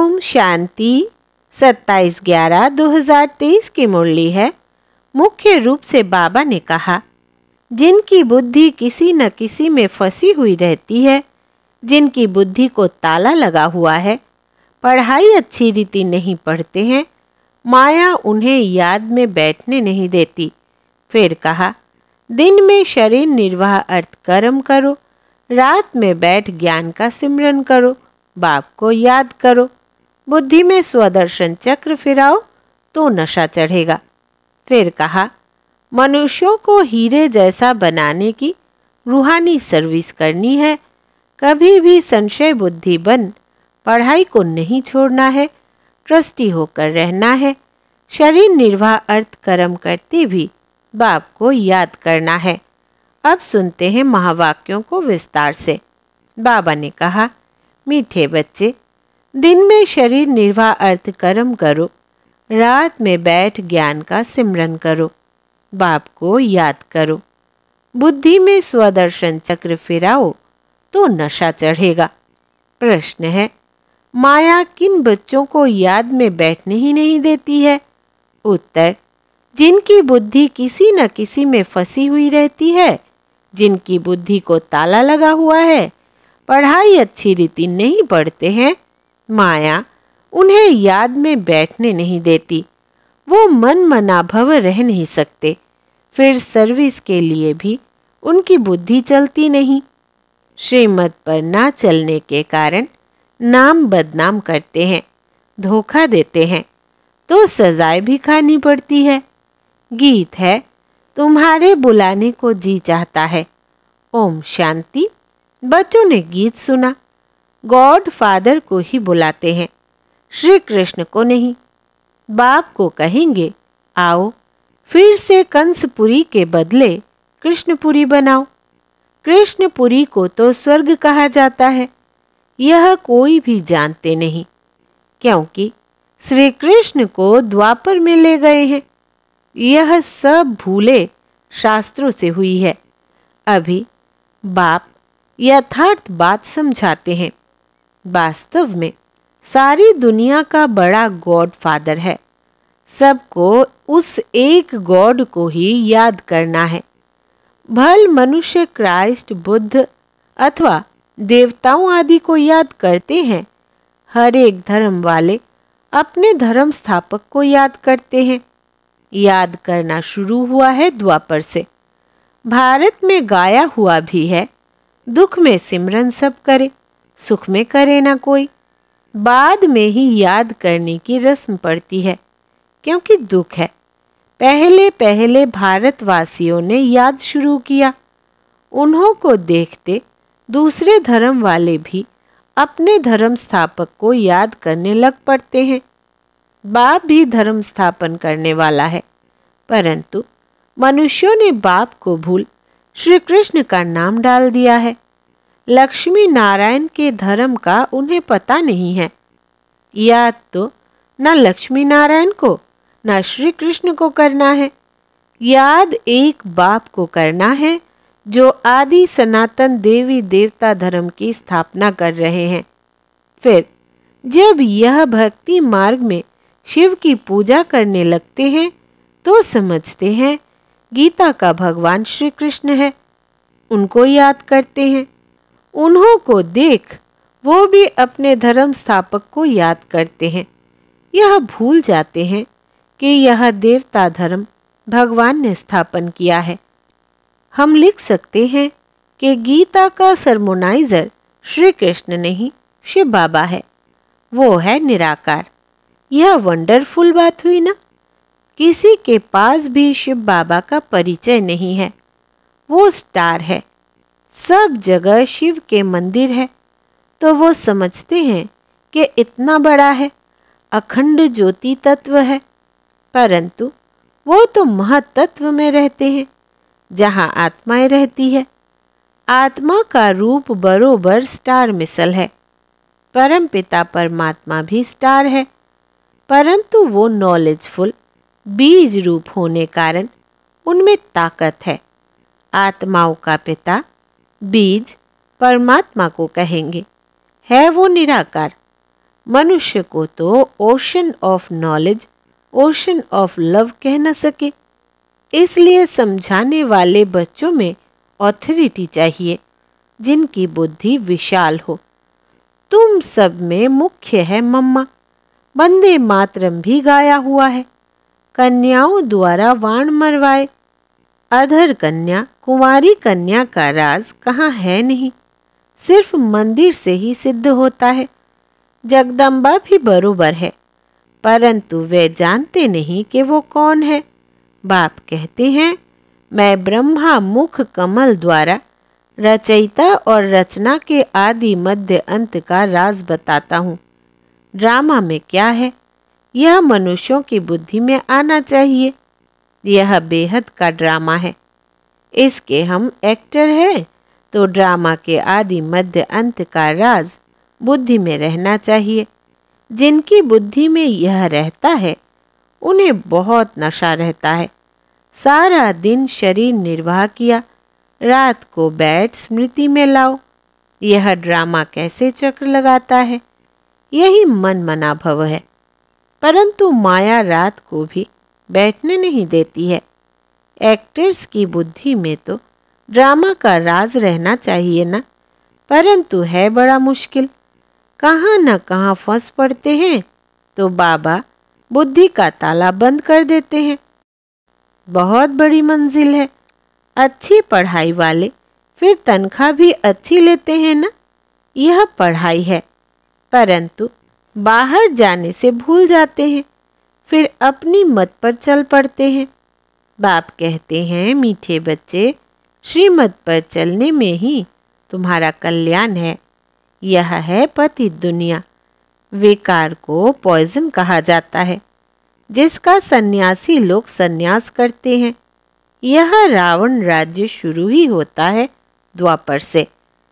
ओम शांति। 27/11/2023 की मुरली है। मुख्य रूप से बाबा ने कहा, जिनकी बुद्धि किसी न किसी में फंसी हुई रहती है, जिनकी बुद्धि को ताला लगा हुआ है, पढ़ाई अच्छी रीति नहीं पढ़ते हैं, माया उन्हें याद में बैठने नहीं देती। फिर कहा, दिन में शरीर निर्वाह अर्थ कर्म करो, रात में बैठ ज्ञान का सिमरन करो, बाप को याद करो, बुद्धि में स्वदर्शन चक्र फिराओ तो नशा चढ़ेगा। फिर कहा, मनुष्यों को हीरे जैसा बनाने की रूहानी सर्विस करनी है। कभी भी संशय बुद्धि बन पढ़ाई को नहीं छोड़ना है, ट्रस्टी होकर रहना है। शरीर निर्वाह अर्थ कर्म करते भी बाप को याद करना है। अब सुनते हैं महावाक्यों को विस्तार से। बाबा ने कहा, मीठे बच्चे, दिन में शरीर निर्वाह अर्थ कर्म करो, रात में बैठ ज्ञान का सिमरन करो, बाप को याद करो, बुद्धि में स्वदर्शन चक्र फिराओ तो नशा चढ़ेगा। प्रश्न है, माया किन बच्चों को याद में बैठने ही नहीं देती है? उत्तर, जिनकी बुद्धि किसी न किसी में फंसी हुई रहती है, जिनकी बुद्धि को ताला लगा हुआ है, पढ़ाई अच्छी रीति नहीं पढ़ते हैं, माया उन्हें याद में बैठने नहीं देती। वो मन मनाभव रह नहीं सकते, फिर सर्विस के लिए भी उनकी बुद्धि चलती नहीं। श्रीमत पर ना चलने के कारण नाम बदनाम करते हैं, धोखा देते हैं तो सजाएं भी खानी पड़ती है। गीत है, तुम्हारे बुलाने को जी चाहता है। ओम शांति। बच्चों ने गीत सुना। गॉड फादर को ही बुलाते हैं, श्री कृष्ण को नहीं। बाप को कहेंगे, आओ फिर से कंसपुरी के बदले कृष्णपुरी बनाओ। कृष्णपुरी को तो स्वर्ग कहा जाता है, यह कोई भी जानते नहीं, क्योंकि श्री कृष्ण को द्वापर में ले गए हैं। यह सब भूले शास्त्रों से हुई है। अभी बाप यथार्थ बात समझाते हैं। वास्तव में सारी दुनिया का बड़ा गॉड फादर है। सबको उस एक गॉड को ही याद करना है। भल मनुष्य क्राइस्ट, बुद्ध अथवा देवताओं आदि को याद करते हैं। हर एक धर्म वाले अपने धर्म स्थापक को याद करते हैं। याद करना शुरू हुआ है द्वापर से। भारत में गाया हुआ भी है, दुख में सिमरन सब करे, सुख में करे ना कोई। बाद में ही याद करने की रस्म पड़ती है, क्योंकि दुख है। पहले पहले भारतवासियों ने याद शुरू किया। उन्हों को देखते दूसरे धर्म वाले भी अपने धर्म स्थापक को याद करने लग पड़ते हैं। बाप भी धर्म स्थापन करने वाला है, परंतु मनुष्यों ने बाप को भूल श्री कृष्ण का नाम डाल दिया है। लक्ष्मी नारायण के धर्म का उन्हें पता नहीं है। याद तो न लक्ष्मी नारायण को न श्री कृष्ण को करना है, याद एक बाप को करना है जो आदि सनातन देवी देवता धर्म की स्थापना कर रहे हैं। फिर जब यह भक्ति मार्ग में शिव की पूजा करने लगते हैं तो समझते हैं गीता का भगवान श्री कृष्ण है। उनको याद करते हैं। उन्हों को देख वो भी अपने धर्म स्थापक को याद करते हैं। यह भूल जाते हैं कि यह देवता धर्म भगवान ने स्थापन किया है। हम लिख सकते हैं कि गीता का सरमोनाइजर श्री कृष्ण नहीं, शिव बाबा है। वो है निराकार। यह वंडरफुल बात हुई ना। किसी के पास भी शिव बाबा का परिचय नहीं है। वो स्टार है। सब जगह शिव के मंदिर है, तो वो समझते हैं कि इतना बड़ा है, अखंड ज्योति तत्व है। परंतु वो तो महतत्व में रहते हैं, जहाँ आत्माएं रहती है। आत्मा का रूप बरोबर स्टार मिसल है। परमपिता परमात्मा भी स्टार है, परंतु वो नॉलेजफुल बीज रूप होने कारण उनमें ताकत है। आत्माओं का पिता बीज परमात्मा को कहेंगे, है वो निराकार। मनुष्य को तो ocean of knowledge, ocean of love कह न सके, इसलिए समझाने वाले बच्चों में ऑथोरिटी चाहिए, जिनकी बुद्धि विशाल हो। तुम सब में मुख्य है मम्मा। वंदे मातरम भी गाया हुआ है। कन्याओं द्वारा वाण मरवाए। अधर कन्या, कुंवारी कन्या का राज कहाँ है नहीं, सिर्फ मंदिर से ही सिद्ध होता है। जगदम्बा भी बरोबर है, परंतु वे जानते नहीं कि वो कौन है। बाप कहते हैं, मैं ब्रह्मा मुख कमल द्वारा रचयिता और रचना के आदि मध्य अंत का राज बताता हूँ। ड्रामा में क्या है, यह मनुष्यों की बुद्धि में आना चाहिए। यह बेहद का ड्रामा है। इसके हम एक्टर हैं, तो ड्रामा के आदि मध्य अंत का राज बुद्धि में रहना चाहिए। जिनकी बुद्धि में यह रहता है, उन्हें बहुत नशा रहता है। सारा दिन शरीर निर्वाह किया, रात को बैठ स्मृति में लाओ। यह ड्रामा कैसे चक्र लगाता है, यही मन मना भव है। परंतु माया रात को भी बैठने नहीं देती है। एक्टर्स की बुद्धि में तो ड्रामा का राज रहना चाहिए ना, परंतु है बड़ा मुश्किल। कहाँ न कहाँ फंस पड़ते हैं, तो बाबा बुद्धि का ताला बंद कर देते हैं। बहुत बड़ी मंजिल है। अच्छी पढ़ाई वाले फिर तनख्वाह भी अच्छी लेते हैं ना, यह पढ़ाई है। परंतु बाहर जाने से भूल जाते हैं, फिर अपनी मत पर चल पड़ते हैं। बाप कहते हैं, मीठे बच्चे, श्रीमत पर चलने में ही तुम्हारा कल्याण है। यह है पतित दुनिया। विकार को पॉइजन कहा जाता है, जिसका सन्यासी लोग सन्यास करते हैं। यह रावण राज्य शुरू ही होता है द्वापर से।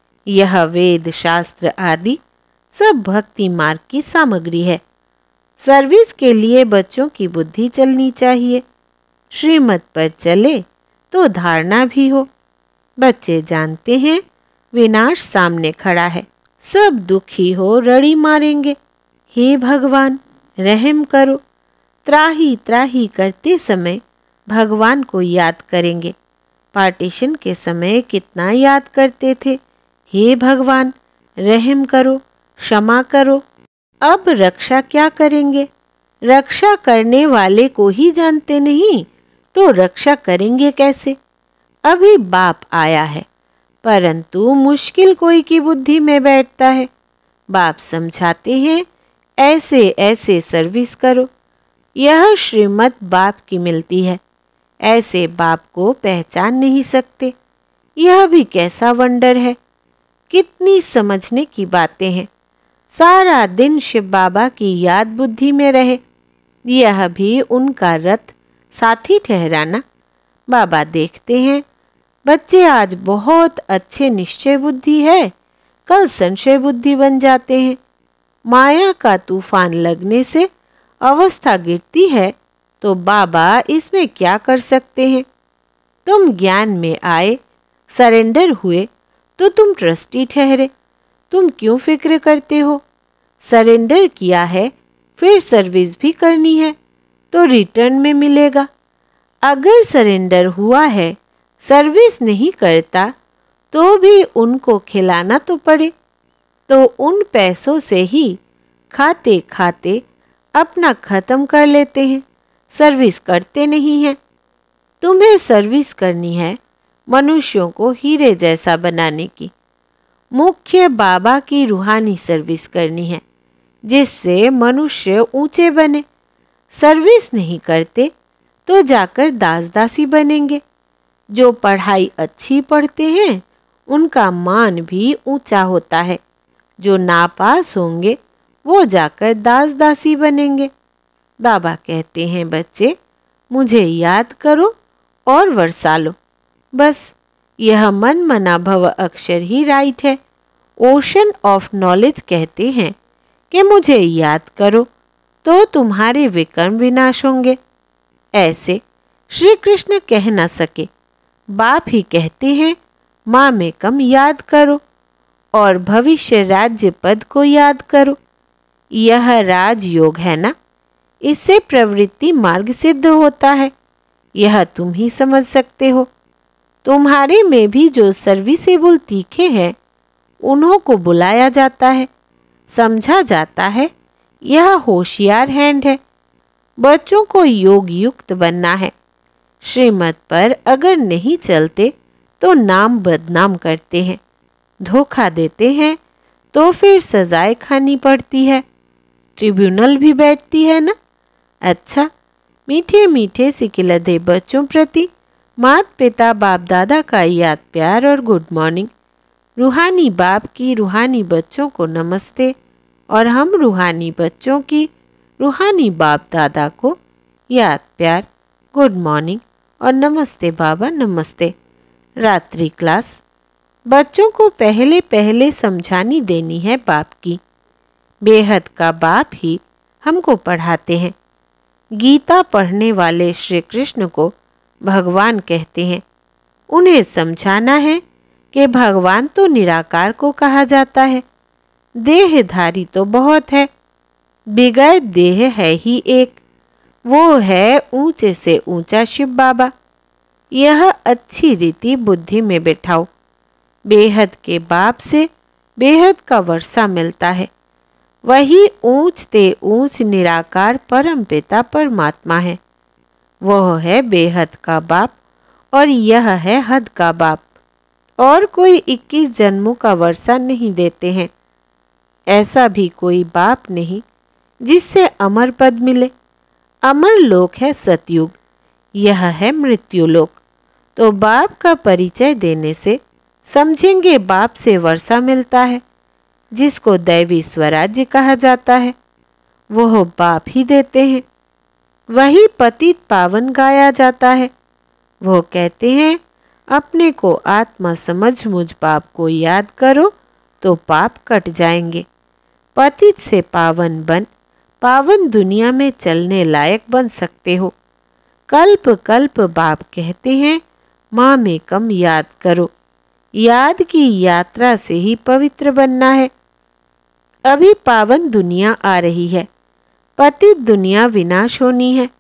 यह वेद शास्त्र आदि सब भक्ति मार्ग की सामग्री है। सर्विस के लिए बच्चों की बुद्धि चलनी चाहिए। श्रीमत पर चले तो धारणा भी हो। बच्चे जानते हैं विनाश सामने खड़ा है, सब दुखी हो रड़ी मारेंगे। हे भगवान, रहम करो। त्राही त्राही करते समय भगवान को याद करेंगे। पार्टीशन के समय कितना याद करते थे, हे भगवान रहम करो, क्षमा करो। अब रक्षा क्या करेंगे? रक्षा करने वाले को ही जानते नहीं, तो रक्षा करेंगे कैसे? अभी बाप आया है, परंतु मुश्किल कोई की बुद्धि में बैठता है। बाप समझाते हैं, ऐसे ऐसे सर्विस करो। यह श्रीमत बाप की मिलती है, ऐसे बाप को पहचान नहीं सकते। यह भी कैसा वंडर है, कितनी समझने की बातें हैं। सारा दिन शिव बाबा की याद बुद्धि में रहे, यह भी उनका रथ साथी ठहराना। बाबा देखते हैं बच्चे आज बहुत अच्छे निश्चय बुद्धि है, कल संशय बुद्धि बन जाते हैं। माया का तूफान लगने से अवस्था गिरती है, तो बाबा इसमें क्या कर सकते हैं? तुम ज्ञान में आए, सरेंडर हुए, तो तुम ट्रस्टी ठहरे। तुम क्यों फिक्र करते हो? सरेंडर किया है, फिर सर्विस भी करनी है, तो रिटर्न में मिलेगा। अगर सरेंडर हुआ है, सर्विस नहीं करता, तो भी उनको खिलाना तो पड़े। तो उन पैसों से ही खाते खाते अपना ख़त्म कर लेते हैं, सर्विस करते नहीं हैं। तुम्हें सर्विस करनी है मनुष्यों को हीरे जैसा बनाने की। मुख्य बाबा की रूहानी सर्विस करनी है, जिससे मनुष्य ऊंचे बने। सर्विस नहीं करते तो जाकर दास दासी बनेंगे। जो पढ़ाई अच्छी पढ़ते हैं, उनका मान भी ऊंचा होता है। जो नापास होंगे, वो जाकर दास दासी बनेंगे। बाबा कहते हैं, बच्चे मुझे याद करो और वर्षा लो। बस यह मन मना भव अक्षर ही राइट है। ओशन ऑफ नॉलेज कहते हैं कि मुझे याद करो तो तुम्हारे विकर्म विनाश होंगे। ऐसे श्री कृष्ण कह न सके। बाप ही कहते हैं, माँ में कम याद करो और भविष्य राज्य पद को याद करो। यह राजयोग है ना, इससे प्रवृत्ति मार्ग सिद्ध होता है। यह तुम ही समझ सकते हो। तुम्हारे में भी जो सर्विसेबल तीखे हैं उन्हों को बुलाया जाता है, समझा जाता है। यह होशियार हैंड है। बच्चों को योग युक्त बनना है। श्रीमत पर अगर नहीं चलते तो नाम बदनाम करते हैं, धोखा देते हैं, तो फिर सजाएं खानी पड़ती है, ट्रिब्यूनल भी बैठती है ना। अच्छा, मीठे मीठे सिकिलधे बच्चों प्रति माता पिता बाप दादा का याद प्यार और गुड मॉर्निंग। रूहानी बाप की रूहानी बच्चों को नमस्ते और हम रूहानी बच्चों की रूहानी बाप दादा को याद प्यार, गुड मॉर्निंग और नमस्ते बाबा नमस्ते। रात्रि क्लास। बच्चों को पहले पहले समझानी देनी है बाप की। बेहद का बाप ही हमको पढ़ाते हैं। गीता पढ़ने वाले श्री कृष्ण को भगवान कहते हैं। उन्हें समझाना है कि भगवान तो निराकार को कहा जाता है। देहधारी तो बहुत है, बिगैर देह है ही एक, वो है ऊंचे से ऊंचा शिव बाबा। यह अच्छी रीति बुद्धि में बिठाओ। बेहद के बाप से बेहद का वर्षा मिलता है। वही ऊंच ते ऊंच निराकार परम पिता परमात्मा है। वह है बेहद का बाप और यह है हद का बाप। और कोई 21 जन्मों का वर्षा नहीं देते हैं। ऐसा भी कोई बाप नहीं जिससे अमर पद मिले। अमर लोक है सतयुग, यह है मृत्यु लोक। तो बाप का परिचय देने से समझेंगे बाप से वर्षा मिलता है, जिसको दैवी स्वराज्य कहा जाता है। वह बाप ही देते हैं। वही पतित पावन गाया जाता है। वो कहते हैं अपने को आत्मा समझ मुझ पाप को याद करो तो पाप कट जाएंगे। पतित से पावन बन पावन दुनिया में चलने लायक बन सकते हो। कल्प कल्प बाप कहते हैं माँ में कम याद करो। याद की यात्रा से ही पवित्र बनना है। अभी पावन दुनिया आ रही है, पतित दुनिया विनाश होनी है।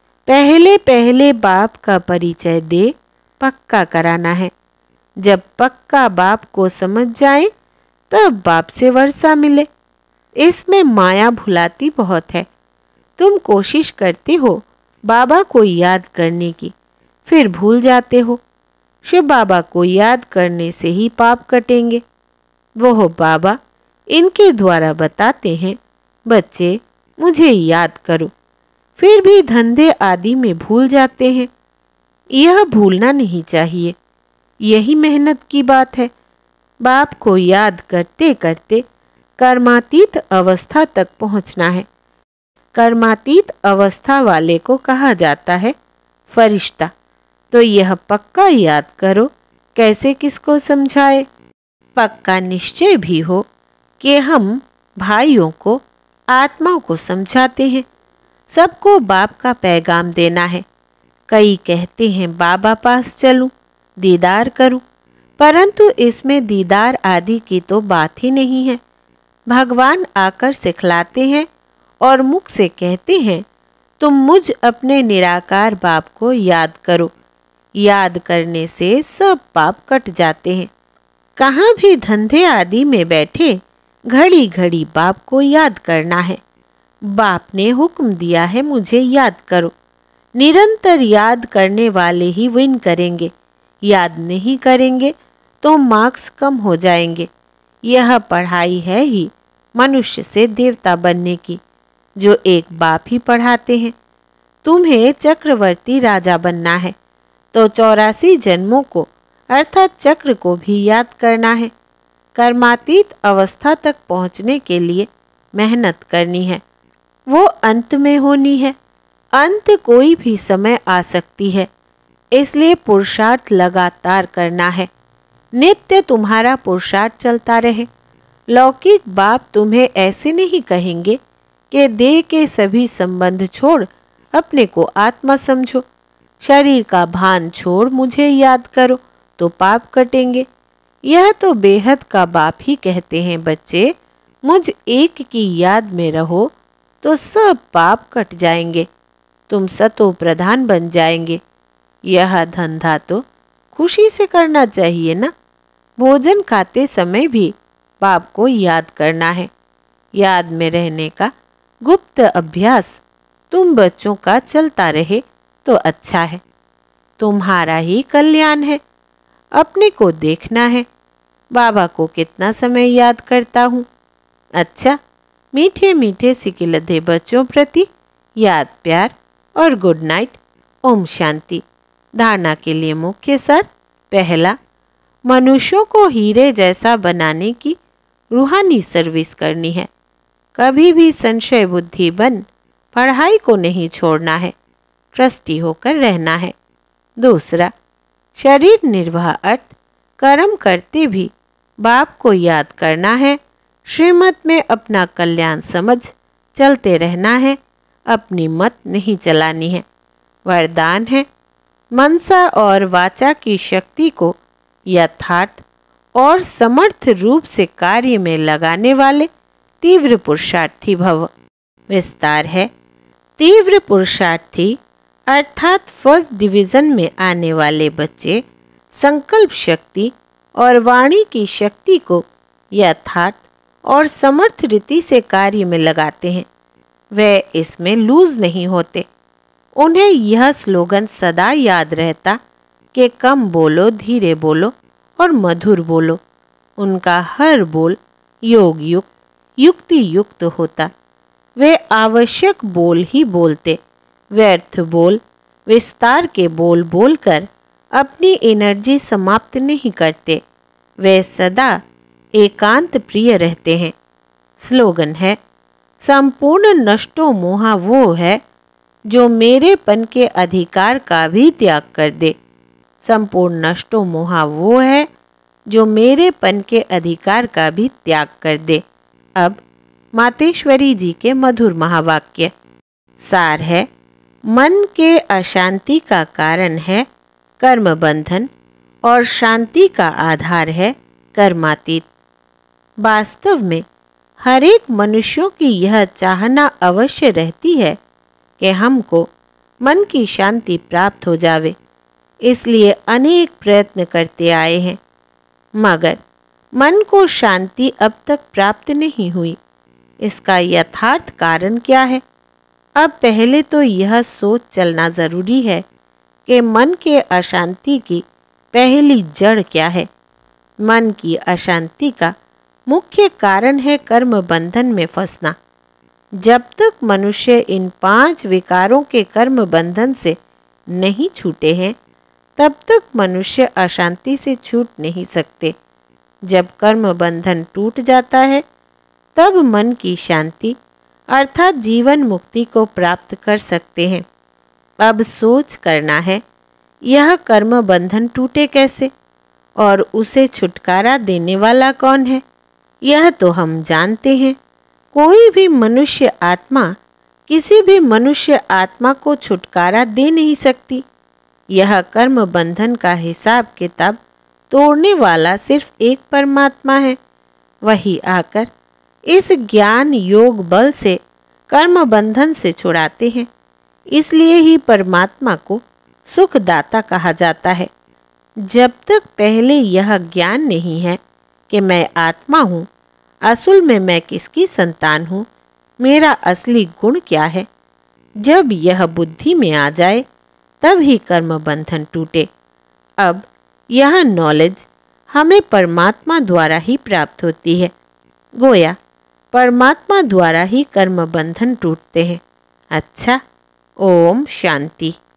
पहले पहले बाप का परिचय दे पक्का कराना है। जब पक्का बाप को समझ जाए तब बाप से वर्षा मिले। इसमें माया भुलाती बहुत है। तुम कोशिश करते हो बाबा को याद करने की, फिर भूल जाते हो। शिव बाबा को याद करने से ही पाप कटेंगे। वो बाबा इनके द्वारा बताते हैं बच्चे मुझे याद करो, फिर भी धंधे आदि में भूल जाते हैं। यह भूलना नहीं चाहिए। यही मेहनत की बात है। बाप को याद करते करते कर्मातीत अवस्था तक पहुंचना है। कर्मातीत अवस्था वाले को कहा जाता है फरिश्ता। तो यह पक्का याद करो। कैसे किसको समझाए? पक्का निश्चय भी हो कि हम भाइयों को आत्माओं को समझाते हैं। सबको बाप का पैगाम देना है। कई कहते हैं बाबा पास चलूं, दीदार करूं, परंतु इसमें दीदार आदि की तो बात ही नहीं है। भगवान आकर सिखलाते हैं और मुख से कहते हैं तुम मुझ अपने निराकार बाप को याद करो। याद करने से सब पाप कट जाते हैं। कहाँ भी धंधे आदि में बैठे घड़ी घड़ी बाप को याद करना है। बाप ने हुक्म दिया है मुझे याद करो। निरंतर याद करने वाले ही विन करेंगे। याद नहीं करेंगे तो मार्क्स कम हो जाएंगे। यह पढ़ाई है ही मनुष्य से देवता बनने की, जो एक बाप ही पढ़ाते हैं। तुम्हें चक्रवर्ती राजा बनना है तो 84 जन्मों को अर्थात चक्र को भी याद करना है। कर्मातीत अवस्था तक पहुंचने के लिए मेहनत करनी है। वो अंत में होनी है। अंत कोई भी समय आ सकती है, इसलिए पुरुषार्थ लगातार करना है। नित्य तुम्हारा पुरुषार्थ चलता रहे। लौकिक बाप तुम्हें ऐसे नहीं कहेंगे कि देह के सभी संबंध छोड़ अपने को आत्मा समझो, शरीर का भान छोड़ मुझे याद करो तो पाप कटेंगे। यह तो बेहद का बाप ही कहते हैं बच्चे। मुझ एक की याद में रहो तो सब पाप कट जाएंगे, तुम सतो प्रधान बन जाएंगे। यह धंधा तो खुशी से करना चाहिए ना। भोजन खाते समय भी पाप को याद करना है। याद में रहने का गुप्त अभ्यास तुम बच्चों का चलता रहे तो अच्छा है। तुम्हारा ही कल्याण है। अपने को देखना है, बाबा को कितना समय याद करता हूँ। अच्छा, मीठे मीठे सिकिलधे बच्चों प्रति याद, प्यार और गुड नाइट। ओम शांति। धारणा के लिए मुख्य सार। पहला, मनुष्यों को हीरे जैसा बनाने की रूहानी सर्विस करनी है। कभी भी संशय बुद्धि बन पढ़ाई को नहीं छोड़ना है, ट्रस्टी होकर रहना है। दूसरा, शरीर निर्वाह अर्थ कर्म करते भी बाप को याद करना है। श्रीमत में अपना कल्याण समझ चलते रहना है, अपनी मत नहीं चलानी है। वरदान है, मनसा और वाचा की शक्ति को यथार्थ और समर्थ रूप से कार्य में लगाने वाले तीव्र पुरुषार्थी भव। विस्तार है, तीव्र पुरुषार्थी अर्थात फर्स्ट डिवीजन में आने वाले बच्चे संकल्प शक्ति और वाणी की शक्ति को यथार्थ और समर्थ रीति से कार्य में लगाते हैं। वे इसमें लूज नहीं होते। उन्हें यह स्लोगन सदा याद रहता कि कम बोलो, धीरे बोलो और मधुर बोलो। उनका हर बोल योग युक्त, युक्ति युक्त होता। वे आवश्यक बोल ही बोलते। व्यर्थ बोल, विस्तार के बोल बोलकर अपनी एनर्जी समाप्त नहीं करते। वे सदा एकांत प्रिय रहते हैं। स्लोगन है, संपूर्ण नष्टो मोहा वो है जो मेरेपन के अधिकार का भी त्याग कर दे। संपूर्ण नष्टो मोहा वो है जो मेरेपन के अधिकार का भी त्याग कर दे। अब मातेश्वरी जी के मधुर महावाक्य। सार है, मन के अशांति का कारण है कर्म बंधन और शांति का आधार है कर्मातीत। वास्तव में हर एक मनुष्यों की यह चाहना अवश्य रहती है कि हमको मन की शांति प्राप्त हो जावे, इसलिए अनेक प्रयत्न करते आए हैं, मगर मन को शांति अब तक प्राप्त नहीं हुई। इसका यथार्थ कारण क्या है? अब पहले तो यह सोच चलना जरूरी है कि मन के अशांति की पहली जड़ क्या है। मन की अशांति का मुख्य कारण है कर्म बंधन में फंसना। जब तक मनुष्य इन 5 विकारों के कर्म बंधन से नहीं छूटे हैं, तब तक मनुष्य अशांति से छूट नहीं सकते। जब कर्म बंधन टूट जाता है, तब मन की शांति अर्थात जीवन मुक्ति को प्राप्त कर सकते हैं। अब सोच करना है, यह कर्म बंधन टूटे कैसे और उसे छुटकारा देने वाला कौन है? यह तो हम जानते हैं। कोई भी मनुष्य आत्मा किसी भी मनुष्य आत्मा को छुटकारा दे नहीं सकती। यह कर्म बंधन का हिसाब किताब तोड़ने वाला सिर्फ एक परमात्मा है। वही आकर इस ज्ञान योग बल से कर्म बंधन से छुड़ाते हैं। इसलिए ही परमात्मा को सुखदाता कहा जाता है। जब तक पहले यह ज्ञान नहीं है कि मैं आत्मा हूँ, असल में मैं किसकी संतान हूँ, मेरा असली गुण क्या है, जब यह बुद्धि में आ जाए तब ही कर्म बंधन टूटे। अब यह नॉलेज हमें परमात्मा द्वारा ही प्राप्त होती है। गोया परमात्मा द्वारा ही कर्म बंधन टूटते हैं। अच्छा, ओम शांति।